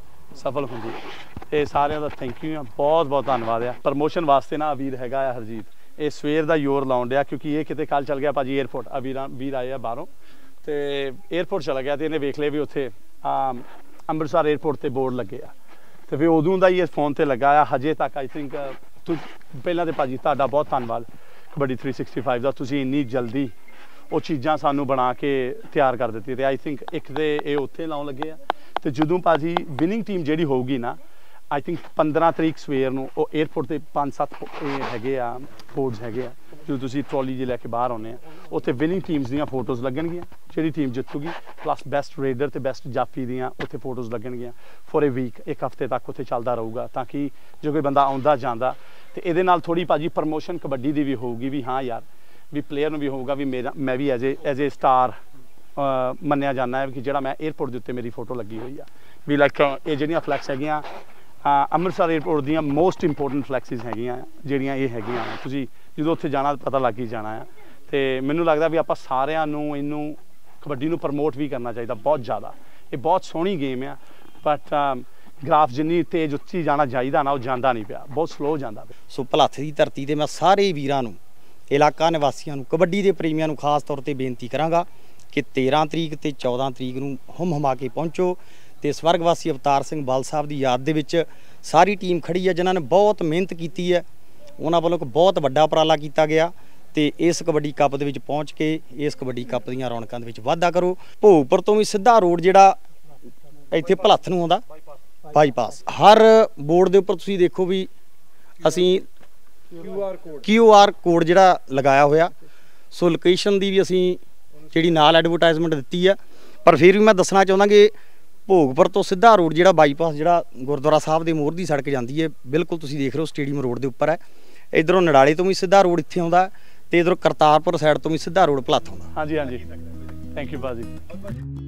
ਸਫਲ ਹੁੰਦੀ ਤੇ ਸਾਰਿਆਂ ਦਾ ਥੈਂਕ ਯੂ ਆ ਬਹੁਤ ਬਹੁਤ ਧੰਨਵਾਦ ਆ ਪ੍ਰਮੋਸ਼ਨ ਵਾਸਤੇ ਨਾ ਵੀਰ ਹੈਗਾ ਆ ਹਰਜੀਤ ਇਹ ਸਵੇਰ ਦਾ ਜ਼ੋਰ ਲਾਉਣ ਡਿਆ ਕਿਉਂਕਿ ਇਹ ਕਿਤੇ ਕੱਲ ਚੱਲ ਗਿਆ ਭਾਜੀ ਏਅਰਪੋਰਟ ਆ ਵੀਰਾਂ ਵੀਰ ਆਏ ਆ ਬਾਹਰੋਂ ਤੇ ਏਅਰਪੋਰਟ ਚਲਾ ਗਿਆ ਤੇ ਇਹਨੇ ਵੇਖ ਲਿਆ ਵੀ ਉੱਥੇ ਅੰਮ੍ਰਿਤਸਰ ਏਅਰਪੋਰਟ ਤੇ ਬੋਰਡ ਲੱਗੇ ਆ ਤੇ ਫਿਰ ਉਦੋਂ ਦਾ ਹੀ ਇਹ ਫੋਨ ਤੇ ਲੱਗਾ ਆ ਹਜੇ ਤੱਕ ਆਈ ਥਿੰਕ ਤੂੰ ਪਹਿਲਾਂ ਤੇ ਭਾਜੀ ਤੁਹਾਡਾ ਬਹੁਤ ਧੰਨਵਾਦ ਕਬੱਡੀ ਥ੍ਰੀ ਸਿਕਸਟੀ ਫਾਈਵ ਦਾ ਤੁਸੀਂ ਇੰਨੀ ਜਲਦੀ ਉਹ ਚੀਜ਼ਾਂ ਸਾਨੂੰ ਬਣਾ ਕੇ ਤਿਆਰ ਕਰ ਦਿੱਤੀ ਤੇ ਆਈ ਥਿੰਕ ਇੱਕ ਤੇ ਇਹ ਉੱਥੇ ਲਾਉਣ ਲੱਗੇ ਆ ਤੇ ਜਦੋਂ ਭਾਜੀ ਵਿਨਿੰਗ ਟੀਮ ਜਿਹੜੀ ਹੋਊਗੀ ਨਾ ਆਈ ਥਿੰਕ ਪੰਦਰਾਂ ਤਰੀਕ ਸਵੇਰ ਨੂੰ ਉਹ ਏਅਰਪੋਰਟ ਤੇ ਪੰਜ ਸੱਤ ਹੈਗੇ ਆ ਬੋਰਡਸ ਹੈਗੇ ਆ ਜਦੋਂ ਤੁਸੀਂ ਟਰੋਲੀ ਜੇ ਲੈ ਕੇ ਬਾਹਰ ਆਉਂਦੇ ਆ ਉੱਥੇ ਵਿਨਿੰਗ ਟੀਮਸ ਦੀਆਂ ਫੋਟੋਜ਼ ਲੱਗਣਗੀਆਂ ਜਿਹੜੀ ਟੀਮ ਜਿੱਤੂਗੀ ਪਲੱਸ ਬੈਸਟ ਰੇਡਰ ਤੇ ਬੈਸਟ ਜਾਫੀ ਦੀਆਂ ਉੱਥੇ ਫੋਟੋਜ਼ ਲੱਗਣਗੀਆਂ ਫੋਰ ਏ ਵੀਕ ਇੱਕ ਹਫ਼ਤੇ ਤੱਕ ਉੱਥੇ ਚੱਲਦਾ ਰਹੂਗਾ ਤਾਂ ਕਿ ਜੋ ਕੋਈ ਬੰਦਾ ਆਉਂਦਾ ਜਾਂਦਾ ਤੇ ਇਹਦੇ ਨਾਲ ਥੋੜੀ ਭਾਜੀ ਪ੍ਰਮੋਸ਼ਨ ਕਬੱਡੀ ਦੀ ਵੀ ਹੋਊਗੀ ਵੀ ਹਾਂ ਯਾਰ ਵੀ ਪਲੇਅਰ ਨੂੰ ਵੀ ਹੋਊਗਾ ਵੀ ਮੇਰਾ ਮੈਂ ਵੀ as a as a star ਮੰਨਿਆ ਜਾਂਦਾ ਹੈ ਕਿ ਜਿਹੜਾ ਮੈਂ ਏਅਰਪੋਰਟ ਦੇ ਉੱਤੇ ਮੇਰੀ ਫੋਟੋ ਲੱਗੀ ਹੋਈ ਆ ਵੀ ਲਾਈਕ ਇਹ ਜਿਹੜੀਆਂ ਫਲੈਕਸ ਹੈਗੀਆਂ ਅੰਮ੍ਰਿਤਸਰ ਏਅਰਪੋਰਟ ਦੀਆਂ ਮੋਸਟ ਇੰਪੋਰਟੈਂਟ ਫਲੈਕਸਿਸ ਹੈਗੀਆਂ ਜਿਹੜੀਆਂ ਇਹ ਹੈਗੀਆਂ ਤੁਸੀਂ ਜਦੋਂ ਉੱਥੇ ਜਾਣਾ ਪਤਾ ਲੱਗ ਹੀ ਜਾਣਾ ਆ ਤੇ ਮੈਨੂੰ ਲੱਗਦਾ ਵੀ ਆਪਾਂ ਸਾਰਿਆਂ ਨੂੰ ਇਹਨੂੰ ਕਬੱਡੀ ਨੂੰ ਪ੍ਰਮੋਟ ਵੀ ਕਰਨਾ ਚਾਹੀਦਾ ਬਹੁਤ ਜ਼ਿਆਦਾ ਇਹ ਬਹੁਤ ਸੋਹਣੀ ਗੇਮ ਆ ਬਟ ਗ੍ਰਾਫ ਜਿੰਨੀ ਤੇਜ਼ ਉੱਚੀ ਜਾਣਾ ਚਾਹੀਦਾ ਨਾ ਉਹ ਜਾਂਦਾ ਨਹੀਂ ਪਿਆ ਬਹੁਤ ਸਲੋ ਜਾਂਦਾ ਪਿਆ ਸੋ ਭਲੱਥ ਦੀ ਧਰਤੀ ਤੇ ਮੈਂ ਸਾਰੇ ਵੀਰਾਂ ਨੂੰ ਇਲਾਕਾ ਨਿਵਾਸੀਆਂ ਨੂੰ ਕਬੱਡੀ ਦੇ ਪ੍ਰੇਮੀਆਂ ਨੂੰ ਖਾਸ ਤੌਰ ਤੇ ਬੇਨਤੀ ਕਰਾਂਗਾ ਕਿ ਤੇਰਾਂ ਤਰੀਕ ਤੇ ਚੌਦਾਂ ਤਰੀਕ ਨੂੰ ਹੁਮ ਹੁਮਾ ਕੇ ਪਹੁੰਚੋ ਤੇ ਸਵਰਗਵਾਸੀ ਅਵਤਾਰ ਸਿੰਘ ਬਲ ਸਾਹਿਬ ਦੀ ਯਾਦ ਦੇ ਵਿੱਚ ਸਾਰੀ ਟੀਮ ਖੜੀ ਹੈ ਜਿਨ੍ਹਾਂ ਨੇ ਬਹੁਤ ਮਿਹਨਤ ਕੀਤੀ ਹੈ ਉਹਨਾਂ ਵੱਲੋਂ ਇੱਕ ਬਹੁਤ ਵੱਡਾ ਉਪਰਾਲਾ ਕੀਤਾ ਗਿਆ ਤੇ ਇਸ ਕਬੱਡੀ ਕੱਪ ਦੇ ਵਿੱਚ ਪਹੁੰਚ ਕੇ ਇਸ ਕਬੱਡੀ ਕੱਪ ਦੀਆਂ ਰੌਣਕਾਂ ਦੇ ਵਿੱਚ ਵਾਧਾ ਕਰੋ ਭੋਗਪੁਰ ਤੋਂ ਵੀ ਸਿੱਧਾ ਰੋਡ ਜਿਹੜਾ ਇੱਥੇ ਭਲੱਥ ਨੂੰ ਆਉਂਦਾ ਬਾਈਪਾਸ ਹਰ ਬੋਰਡ ਦੇ ਉੱਪਰ ਤੁਸੀਂ ਦੇਖੋ ਵੀ ਅਸੀਂ ਕਿਊ ਆਰ ਕੋਡ ਜਿਹੜਾ ਲਗਾਇਆ ਹੋਇਆ ਸੋ ਲੋਕੇਸ਼ਨ ਦੀ ਵੀ ਅਸੀਂ ਜਿਹੜੀ ਨਾਲ ਐਡਵਰਟਾਈਜ਼ਮੈਂਟ ਦਿੱਤੀ ਆ ਪਰ ਫਿਰ ਵੀ ਮੈਂ ਦੱਸਣਾ ਚਾਹੁੰਦਾ ਕਿ ਭੋਗਪੁਰ ਤੋਂ ਸਿੱਧਾ ਰੋਡ ਜਿਹੜਾ ਬਾਈਪਾਸ ਜਿਹੜਾ ਗੁਰਦੁਆਰਾ ਸਾਹਿਬ ਦੇ ਮੋਹਰ ਦੀ ਸੜਕ ਜਾਂਦੀ ਹੈ ਬਿਲਕੁਲ ਤੁਸੀਂ ਦੇਖ ਰਹੇ ਹੋ ਸਟੇਡੀਅਮ ਰੋਡ ਦੇ ਉੱਪਰ ਹੈ ਇਧਰੋਂ ਨੜਾਲੇ ਤੋਂ ਵੀ ਸਿੱਧਾ ਰੋਡ ਇੱਥੇ ਆਉਂਦਾ ਤੇ ਇਧਰੋਂ ਕਰਤਾਰਪੁਰ ਸਾਈਡ ਤੋਂ ਵੀ ਸਿੱਧਾ ਰੋਡ ਭਲੱਥ ਆਉਂਦਾ ਹਾਂਜੀ ਹਾਂਜੀ ਥੈਂਕ ਯੂ ਭਾਜੀ